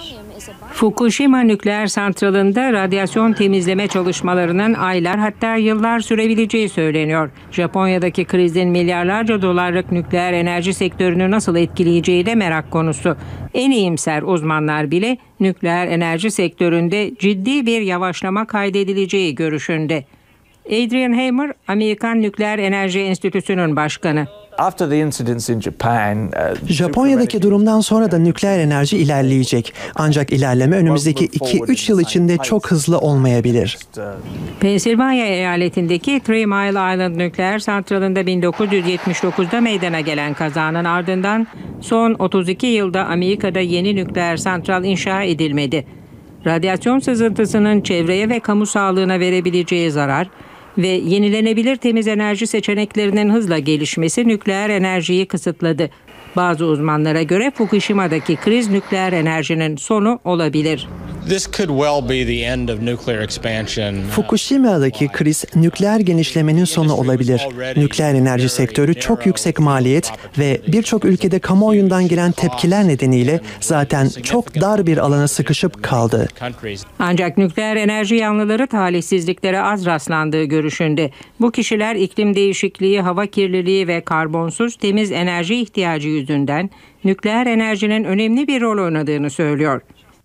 Fukushima nükleer santralında radyasyon temizleme çalışmalarının aylar hatta yıllar sürebileceği söyleniyor. Japonya'daki krizin milyarlarca dolarlık nükleer enerji sektörünü nasıl etkileyeceği de merak konusu. En iyimser uzmanlar bile nükleer enerji sektöründe ciddi bir yavaşlama kaydedileceği görüşünde. Adrian Hamer, Amerikan Nükleer Enerji Enstitüsü'nün başkanı. Japonya'daki durumdan sonra da nükleer enerji ilerleyecek. Ancak ilerleme önümüzdeki 2-3 yıl içinde çok hızlı olmayabilir. Pensilvanya eyaletindeki Three Mile Island nükleer santralında 1979'da meydana gelen kazanın ardından son 32 yılda Amerika'da yeni nükleer santral inşa edilmedi. Radyasyon sızıntısının çevreye ve kamu sağlığına verebileceği zarar ve yenilenebilir temiz enerji seçeneklerinin hızla gelişmesi nükleer enerjiyi kısıtladı. Bazı uzmanlara göre Fukushima'daki kriz nükleer enerjinin sonu olabilir. Fukushima'daki kriz nükleer genişlemenin sonu olabilir. Nükleer enerji sektörü çok yüksek maliyet ve birçok ülkede kamuoyundan gelen tepkiler nedeniyle zaten çok dar bir alana sıkışıp kaldı. Ancak nükleer enerji yanlıları talihsizliklere az rastlandığı görüşünde. Bu kişiler iklim değişikliği, hava kirliliği ve karbonsuz temiz enerji ihtiyacı yüzünden nükleer enerjinin önemli bir rol oynadığını söylüyor.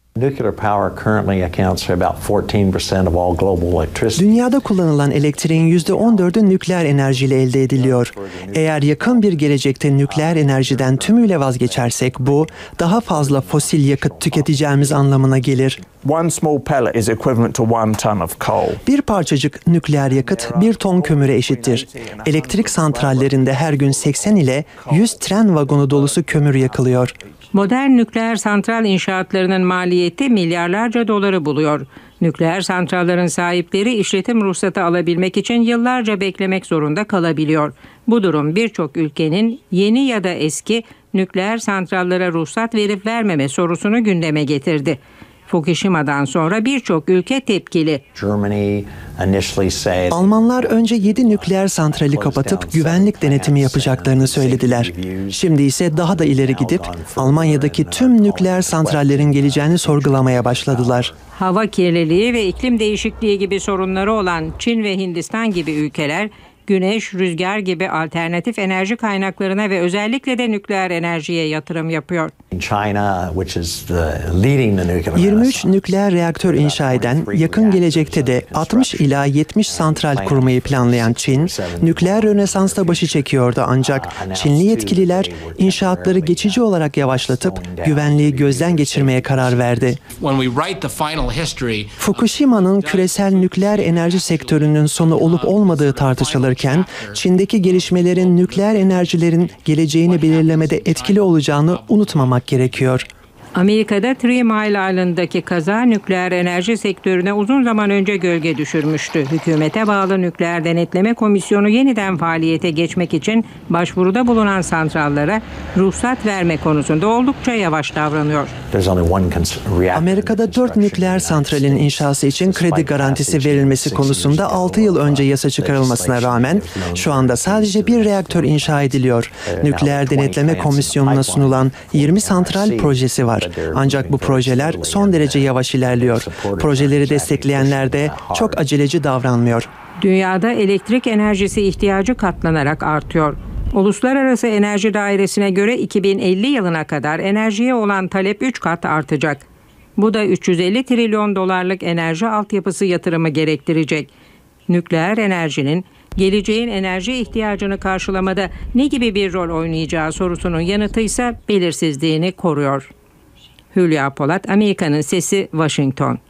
Dünyada kullanılan elektriğin %14'ü nükleer enerjiyle elde ediliyor. Eğer yakın bir gelecekte nükleer enerjiden tümüyle vazgeçersek bu daha fazla fosil yakıt tüketeceğimiz anlamına gelir. Bir parçacık nükleer yakıt 1 ton kömüre eşittir. Elektrik santrallerinde her gün 80 ile 100 tren vagonu dolusu kömür yakılıyor. Modern nükleer santral inşaatlarının maliyeti milyarlarca doları buluyor. Nükleer santrallerin sahipleri işletim ruhsatı alabilmek için yıllarca beklemek zorunda kalabiliyor. Bu durum birçok ülkenin yeni ya da eski nükleer santrallere ruhsat verip vermeme sorusunu gündeme getirdi. Fukushima'dan sonra birçok ülke tepkili. Almanlar önce 7 nükleer santrali kapatıp güvenlik denetimi yapacaklarını söylediler. Şimdi ise daha da ileri gidip Almanya'daki tüm nükleer santrallerin geleceğini sorgulamaya başladılar. Hava kirliliği ve iklim değişikliği gibi sorunları olan Çin ve Hindistan gibi ülkeler güneş, rüzgar gibi alternatif enerji kaynaklarına ve özellikle de nükleer enerjiye yatırım yapıyor. 23 nükleer reaktör inşa eden, yakın gelecekte de 60 ila 70 santral kurmayı planlayan Çin, nükleer rönesansta başı çekiyordu ancak Çinli yetkililer inşaatları geçici olarak yavaşlatıp güvenliği gözden geçirmeye karar verdi. Fukushima'nın küresel nükleer enerji sektörünün sonu olup olmadığı tartışılırken, Çin'deki gelişmelerin nükleer enerjilerin geleceğini belirlemede etkili olacağını unutmamak gerekiyor. Amerika'da Three Mile Island'daki kaza nükleer enerji sektörüne uzun zaman önce gölge düşürmüştü. Hükümete bağlı Nükleer Denetleme Komisyonu yeniden faaliyete geçmek için başvuruda bulunan santrallara ruhsat verme konusunda oldukça yavaş davranıyor. Amerika'da 4 nükleer santralin inşası için kredi garantisi verilmesi konusunda 6 yıl önce yasa çıkarılmasına rağmen şu anda sadece bir reaktör inşa ediliyor. Nükleer Denetleme Komisyonu'na sunulan 20 santral projesi var. Ancak bu projeler son derece yavaş ilerliyor. Projeleri destekleyenler de çok aceleci davranmıyor. Dünyada elektrik enerjisi ihtiyacı katlanarak artıyor. Uluslararası Enerji Dairesi'ne göre 2050 yılına kadar enerjiye olan talep 3 kat artacak. Bu da 350 trilyon dolarlık enerji altyapısı yatırımı gerektirecek. Nükleer enerjinin geleceğin enerji ihtiyacını karşılamada ne gibi bir rol oynayacağı sorusunun yanıtı ise belirsizliğini koruyor. Hülya Polat, Amerika'nın Sesi, Washington.